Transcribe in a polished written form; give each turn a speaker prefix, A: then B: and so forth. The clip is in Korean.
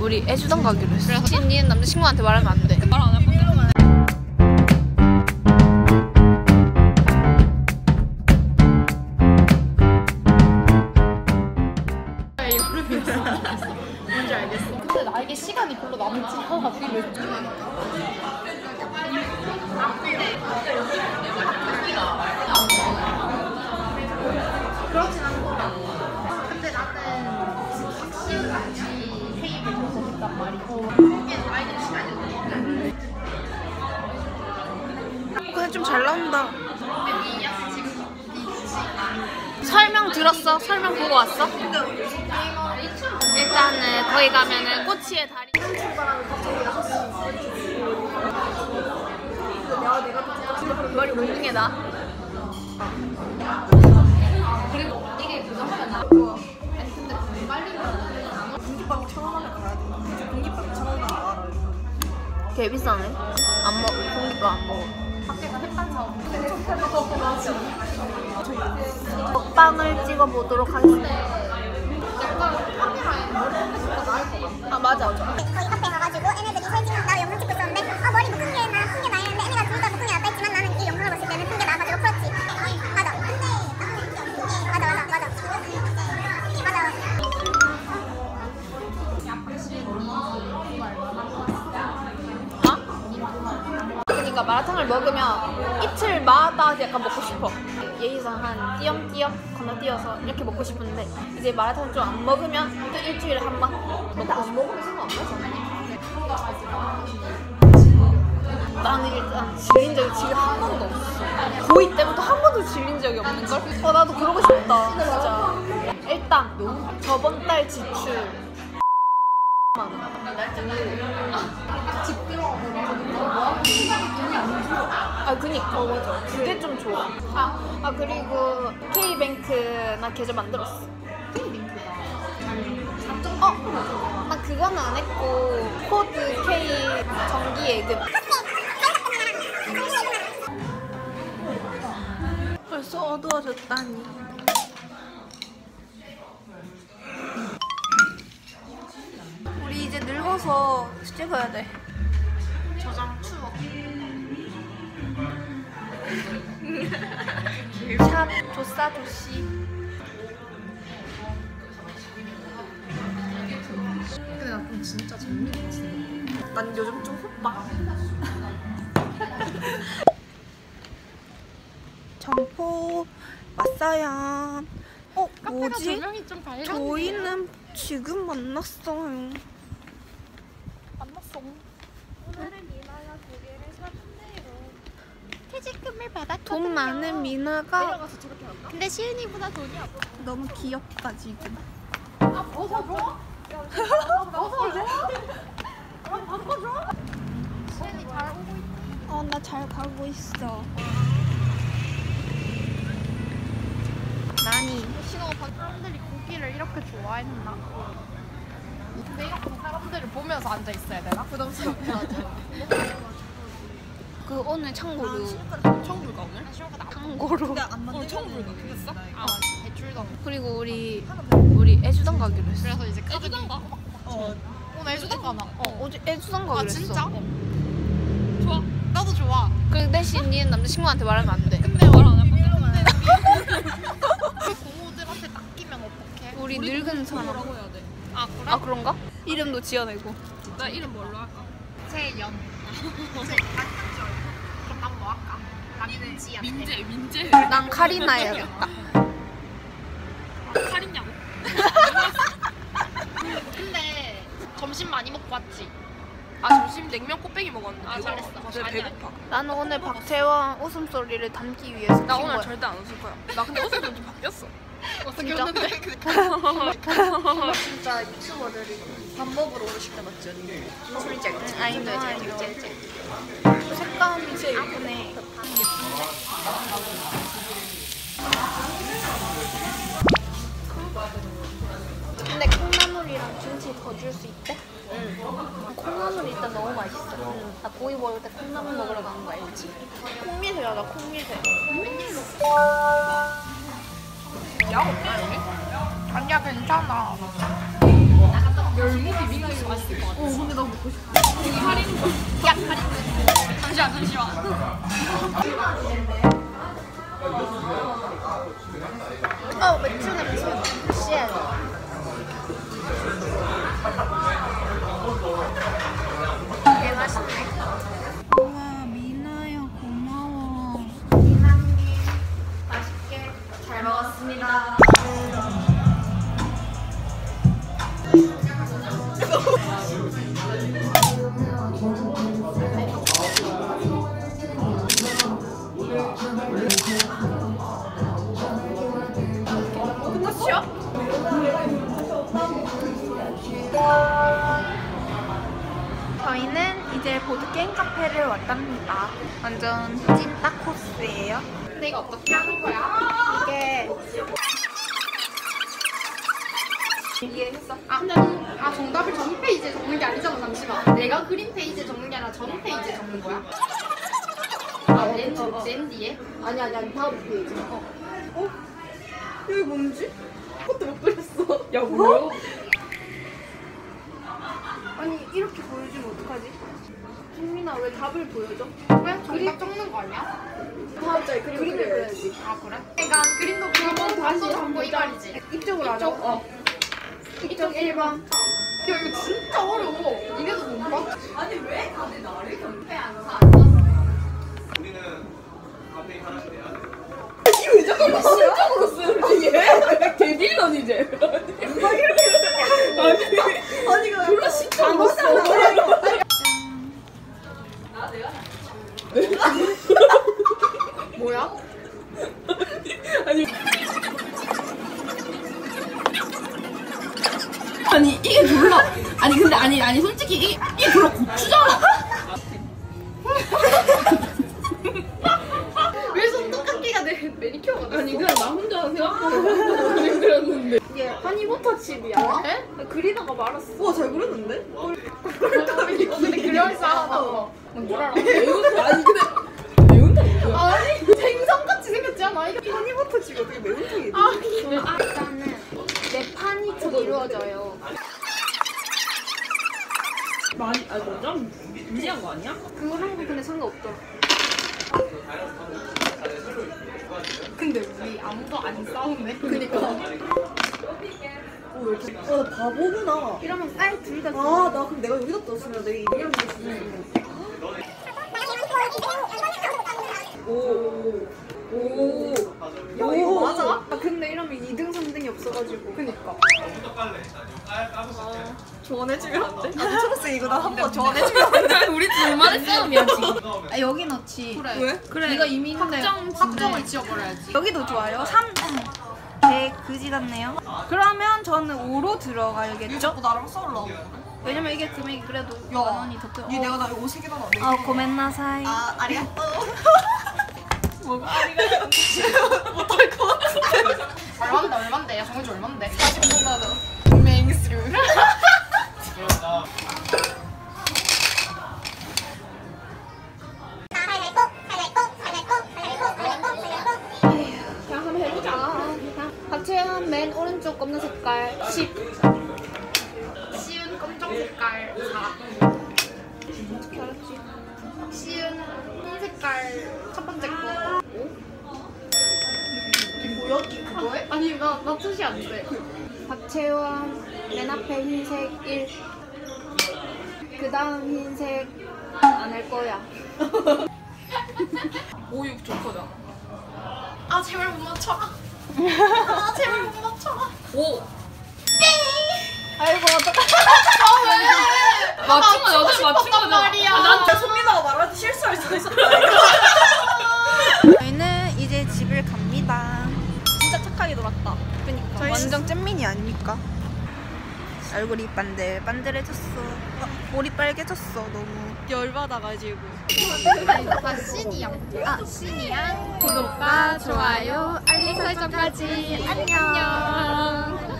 A: 우리 애주당 가기로 했어. 그래서 니는 남자친구한테 말하면 안 돼.
B: 말 안 할 건데.
A: 뭔지 알겠어. 근데 나에게 시간이 별로 남지 않아. 그렇진 않구나. 근데 나는 박시우같이 회의를 해보고 싶단 말이고 그게 나에게 시간이 없어. 근데 좀 잘 나온다. 설명 들었어? 설명 보고 왔어? 일단은 거기 가면은 꼬치의 다리 머리 웃는 게 나아. 그리고 이게 그거하면 나고 아니 근데 빨리
B: 공깃밥 1,000원에 가야 돼. 공깃밥 1,000원에 가.
A: 개 비싸네. 안 먹어. 공깃밥 안 먹어. 밖에서 햇반 사오는데 먹방을 찍어보도록 하겠습니다. 약간 카메라에 머리 한 더 나을 것 같아. 아 맞아.
C: 거기 카페 가가지고 얘네들이 사진 찍고 나 영상 찍고 있었는데 머리 묶은 게 나야 했는데 얘네가 둘 다 묶은 게 낫다 했지만 나는 이 영상을 봤을 때는 큰 게 나가지고 풀었지. 맞아. 근데 맞아.
A: 그러니까 마라탕을 먹으면 이틀마다 약간 먹고 싶어. 예의상 한 띄엄띄엄 건너뛰어서 이렇게 먹고 싶은데 이제 마라탕 좀 안 먹으면 또 일주일에 한 번. 근데 안 먹으면 상관없잖아. 나는 일단 질린 적이 지금 한 번도 없어. 고2 때부터 한 번도 질린 적이 없는걸? 나도 그러고 싶다 진짜. 일단 저번 달 지출 아 그니까 맞아. 그게 좀 좋아. 그리고 K뱅크나 계좌 만들었어. 나 그거는 안 했고 코드 K 정기예금. 벌써 어두워졌다니. 우리 이제 늙어서 찍어야 돼. 저장 추억. 샵 조싸조씨. 근데 나 그럼 진짜 재밌겠지. 난 요즘 좀 호빠. 점포 왔어요. 뭐지? 저희는 지금 만났어요.
C: 오늘은 미나가 고개를 사준대요. 퇴직금을 받았거든요.
A: 돈 많은 미나가
C: 내려가서 저렇게 할까? 근데 시은이보다 돈이 없어.
A: 너무 귀엽다 지금.
C: 벗어줘? 벗어줘? 바꿔줘? 시은이 잘 오고 있다.
A: 나 잘 가고 있어. 나니.
D: 신호가 사람들이 고기를 이렇게 좋아했나? 근데 이렇게 사람들을 보면서 앉아 있어야 되나? 부담스럽게 하죠.
A: 그 오늘 참고로
B: 청불가 오늘?
A: 참고로
B: 근데 안 맞는 청불가 그랬어?
D: 대출도.
A: 그리고 우리 애주당 가기로 했어.
D: 그래서 이제 카드
B: 애주던가?
D: 오늘 애주던 가나?
A: 어제 애주당 가기로 했어.
D: 진짜? 좋아. 나도 좋아.
A: 그 대신 니는 남자친구한테 말하면 안 돼.
D: 근데 말 안 할 건데. 그 고모들한테 낚이면 어떡해?
A: 우리 늙은 사람.
B: 뭐라고 해야 돼?
D: 아 그래?
A: 아 그런가? 이름도 지어내고.
D: 나 이름 뭘로 할까? 세연. 그럼 난 뭐 할까? 남민지한테.
B: 민재.
A: 난 카리나 해야겠다.
D: 살인냐고? 근데 점심 많이 먹고 왔지?
B: 점심 냉면 꽃뱅이 먹었는데.
D: 아, 잘했어.
B: 진짜
D: 아니야.
B: 배고파.
A: 나는 오늘 박재원 웃음소리를 담기 위해서
B: 나
A: 킨
B: 오늘
A: 거야.
B: 절대 안 웃을 거야. 나 근데 웃을 좀 바뀌었어.
D: 어떻게
A: 진짜?
D: 했는데?
A: 진짜 유튜버들이 밥 먹으러 오실 때 맞지 언니? 술집. 아닌데 색감이 제일 예쁘네. 근데 콩나물이랑 김치 더 줄 수 있대? 응. 콩나물이 일단 너무 맛있어. 나 고기 먹을 때 콩나물 먹으러 가는 거 알지? 콩미새야, 나 콩미새.
D: 약 없나 여기? 아니야 괜찮아.
C: 나갔다
D: 열무 비빔국수 맛있을 것 같아.
B: 근데 나 먹고 싶어.
D: 고기 할인 거. 야 할인. 잠시만.
A: 맥주 냄새. 쉣. 되게 맛있네.
B: 우와, 미나야 고마워.
A: 미나님 맛있게 잘 먹었습니다. 끝났어요? 저희는 이제 보드게임 카페를 왔답니다. 완전 찐딱 코스예요.
D: 근데 이거 어떻게 하는 거야?
A: 이게 이해했어?
D: 정답을 전 페이지에 적는 게 아니잖아. 잠시만. 내가 그린 페이지에 적는 게 아니라 전 페이지에 적는 거야? 랜디에?
A: 아니 다음 페이지.
B: 여기 뭔지? 그것도 못 그렸어. 야, 뭐야?
A: 아니 이렇게 보여주면 어떡하지? 김민아 왜 답을 보여줘?
D: 왜? 정답 적는 거 아니야?
A: 다음 짤 그림을 그려야지.
D: 아 그래? 그러니까 그림도 그리고 다시 전부 이거리지.
A: 이쪽으로 하자. 이쪽 1번.
D: 야 이거 진짜 어려워. 이래도 못 맞춰.
B: 실적으로 쓰는 얘? 개딜런 이제. 누가 이렇게 쓰냐? 아니, 이거 졸라 시끄러워.
D: 뭐야?
B: 아니 이게 졸라. 아니 근데 아니 솔직히 이게 졸라 고추잖아.
D: 왜 손톱깎이가 내 매니큐어가
B: 아니 그냥 나 혼자 생각하고 그림 그렸는데.
A: 이게 허니버터 칩이야.
D: 에?
A: 그리다가 말았어.
B: 우와 잘 그렸는데?
D: 근데 그려있어 하나 뭔줄 알아?
B: 아니 근데 매운탕 뭐야?
D: 아니 생선같이 생겼지 않아? 이거
B: 허니버터 칩이 어떻게 매운탕이 돼?
A: 일단은 네 판이 좀 이루어져요.
B: 많이 너좀 무리한 거 아니야?
A: 그런 거 근데 상관없더라.
D: 근데 우리 아무도 안 싸우네.
A: 그니까.
B: 오 이렇게. 나 바보구나.
A: 이러면 딸 둘 다.
B: 아 나 그럼 내가 여기다 떴으면 내가 이리랑 줬으면. 오.
A: 야 이거 맞아? 아 근데 이러면 2등 3등이 없어가지고.
D: 그니까.
A: 조언해주면 안 돼?
B: 초록색이구나. 한번 전해주면 안 돼. 우리 둘만의 싸움이야 지금.
A: 아 여기 넣지.
D: 그래.
B: 왜?
A: 그래.
D: 네가 이미 근데
A: 확정
D: 확정을 지어버려야지.
A: 여기도 좋아요. 3. 네 그지 같네요. 그러면 저는 5로 들어가야겠죠?
B: 자꾸 나랑 싸울라.
A: 왜냐면 이게 금액이 그래도 만 원이 더 큰.
B: 니 내가 나 이거 5개 다 넣어.
A: 아 고멘나사이.
B: 아 아리가또.
C: 못할 것 같은데.
D: 얼만데? 야 정해줘 얼만데? 45만 원. 맹수.
A: 그냥 한번 해보자. 하체한 맨 오른쪽 검은 색깔 10.
D: 시은 검정 색깔 4.
A: 어떻게 알았지?
D: 시은 흰 색깔 첫 번째 거 5.
B: 뭐야? 이 그거에?
D: 아니 나 뜻이 안 돼.
A: 박채환 맨 앞에 흰색 1. 그 다음 흰색 안 할 거야.
B: 5, 6 좋거든.
D: 아 제발 못 맞춰. 아 제발 못 맞춰.
B: 5.
A: 아이고 어떡해.
B: 맞춘 거 여자를 맞춘 거잖아.
D: 말이야.
B: 난 손민아가 말할 때 실수할 수도 있었다.
A: 저희는 이제 집을 갑니다. 진짜 착하게 놀았다. 그니까
B: 저희
A: 완전 잼민이 아닙니까? 얼굴이 반들반들해졌어. 볼이 빨개졌어 너무. 열받아가지고.
D: 아 신이양 구독과 좋아요 알림 설정까지 안녕.